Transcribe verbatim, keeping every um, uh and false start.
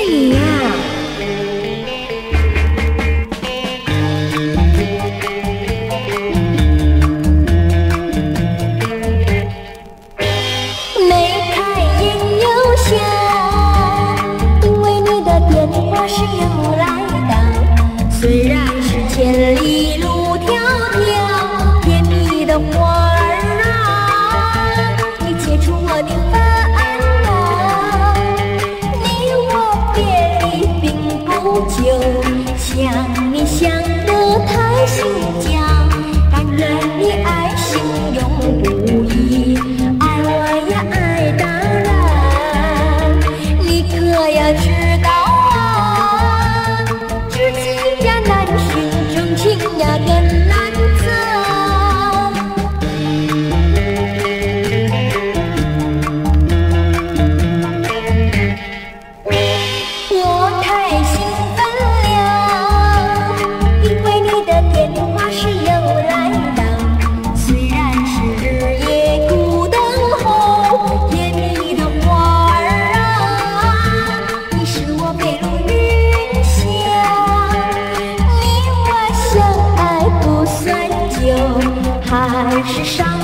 你呀、 没开眼又想，因为你的电话是用来的。虽然是千里路迢迢，甜蜜的花儿啊，你解除我的烦恼。你我别离并不久，想你想得太心焦，但愿你爱心永不移。爱我呀爱到老，你可要知道啊，知己呀难寻，真情呀更难择。我太兴奋了，因为你的电话是又来到。虽然是日夜苦等候，甜蜜的花儿啊，你是我背路云霞。你我相爱不算久，还是少